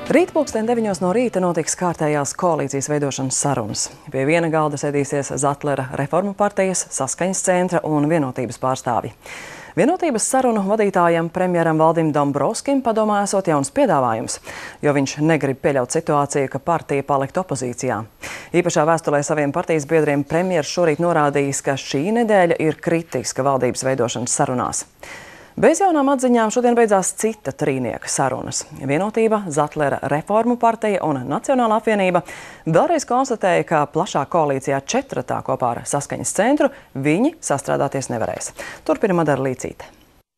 Rīt pulksten 9 no rīta notiks kārtējās koalīcijas veidošanas sarunas. Pie viena galda sēdīsies Zatlera Reformu partijas, Saskaņas centra un Vienotības pārstāvji. Vienotības sarunu vadītājam premjeram Valdim Dombrovskim padomā esot jauns piedāvājums, jo viņš negrib pieļaut situāciju, ka partija palikt opozīcijā. Īpašā vēstulē saviem partijas biedriem premjers šorīt norādījis, ka šī nedēļa ir kritiska valdības veidošanas sarunās. Bez jaunām atziņām šodien beidzās cita trīnieka sarunas. Vienotība, Zatlera Reformu partija un Nacionālā apvienība vēlreiz konstatēja, ka plašā koalīcijā četratā kopā ar Saskaņas centru viņi sastrādāties nevarēs. Turpina Madara Līcīte.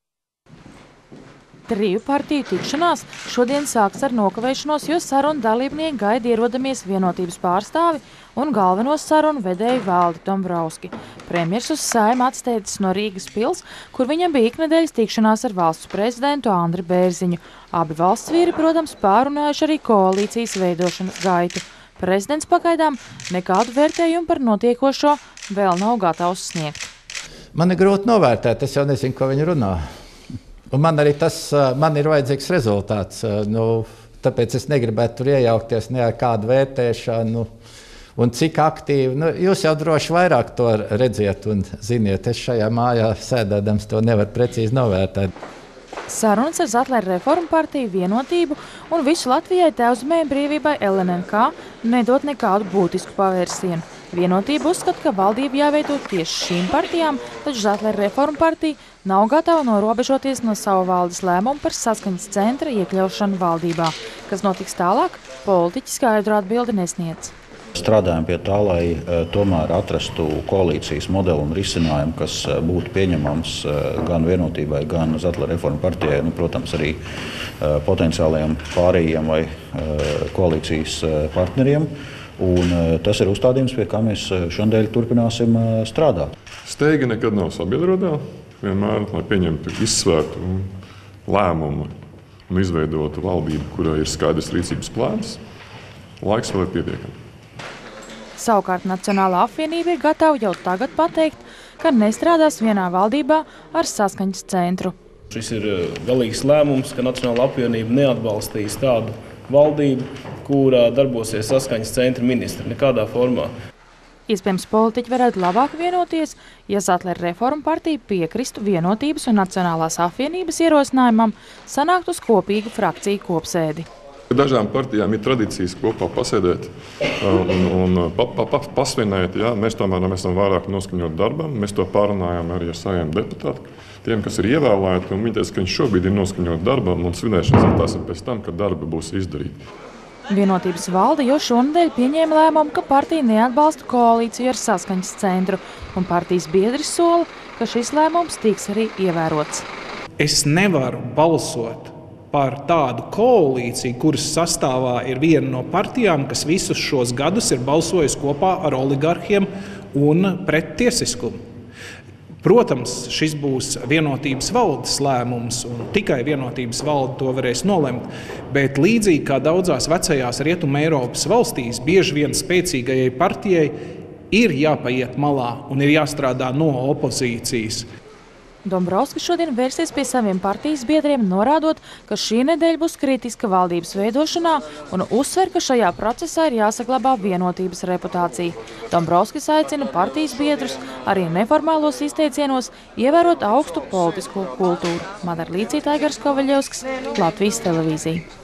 Triju partiju tikšanās šodien sāks ar nokavēšanos, jo sarunu dalībnieki gaida ierodamies Vienotības pārstāvi un galvenos sarunu vedēju Valdi Dombrovski. Premjers uz Saeimu atsteidzis no Rīgas pils, kur viņam bija iknedēļas tikšanās ar valsts prezidentu Andri Bērziņu. Abi valsts vīri, protams, pārunājuši arī koalīcijas veidošanas gaitu. Prezidents pagaidām nekādu vērtējumu par notiekošo vēl nav gatavs sniegt. Man ir grūti novērtēt, es jau nezinu, ko viņi runā. Un man arī man ir vajadzīgs rezultāts, tāpēc es negribētu tur iejaukties ne ar kādu vērtēšanu un cik aktīvi. Jūs jau droši vairāk to redziet un ziniet, es šajā mājā sēdēdams to nevaru precīzi novērtēt. Sarunas ar Zatlera Reformu partiju, Vienotību un visu Latvijai Tēvzemēji brīvībai LNNK nedod nekādu būtisku pavērsienu. Vienotība uzskata, ka valdība jāveido tieši šīm partijām, taču Zatlera Reformu partija nav gatava norobežoties no savu valdes lēmumu par Saskaņas centra iekļaušanu valdībā. Kas notiks tālāk, politiķi skaidru atbildi nesniedz. Strādājam pie tā, lai tomēr atrastu koalīcijas modeli un risinājumu, kas būtu pieņemams gan Vienotībai, gan Zatlera Reformu partijai, protams, arī potenciālajiem pārējiem vai koalīcijas partneriem. Un tas ir uzstādījums, pie kā mēs šodien turpināsim strādāt. Steiga nekad nav sabiedrodā. Vienmēr, lai pieņemtu izsvērtu lēmumu un izveidotu valdību, kurai ir skaidrs rīcības plāns, laiks vēl ir pietiekami. Savukārt Nacionālā apvienība ir gatava jau tagad pateikt, ka nestrādās vienā valdībā ar Saskaņas centru. Šis ir galīgs lēmums, ka Nacionālā apvienība neatbalstīs tādu valdību, kurā darbosies Saskaņas centra ministri nekādā formā. Iespējams, politiķi varētu labāk vienoties, ja Zatlera Reformu partija piekristu Vienotības un Nacionālās apvienības ierosinājumam sanākt uz kopīgu frakciju kopsēdi. Dažām partijām ir tradīcijas kopā pasēdēt un pasvinēt. Jā, mēs tomēr esam vairāk noskaņot darbam. Mēs to pārunājām arī ar saviem deputātiem, tiem, kas ir ievēlēti. Viņi teica, ka viņš šobrīd ir noskaņot darbam un svinēšanas attāsim pēc tam, kad darbi būs izdarīti. Vienotības valde jau šonedēļ pieņēma lēmumu, ka partija neatbalsta koalīciju ar Saskaņas centru, un partijas biedri sola, ka šis lēmums tiks arī ievērots. Es nevaru balsot par tādu koalīciju, kuras sastāvā ir viena no partijām, kas visus šos gadus ir balsojusi kopā ar oligarhiem un pret tiesiskumu. Protams, šis būs Vienotības valdes lēmums, un tikai Vienotības valde to varēs nolemt, bet līdzīgi kā daudzās vecajās Rietuma Eiropas valstīs, bieži vien spēcīgajai partijai ir jāpaiet malā un ir jāstrādā no opozīcijas. Dombrovskis šodien vērsies pie saviem partijas biedriem, norādot, ka šī nedēļa būs kritiska valdības veidošanā un uzsver, ka šajā procesā ir jāsaglabā Vienotības reputācija. Dombrovskis aicina partijas biedrus arī neformālos izteicienos ievērot augstu politisko kultūru. Madara Līcīte, Aigars Kovaļevskis, Latvijas televīzija.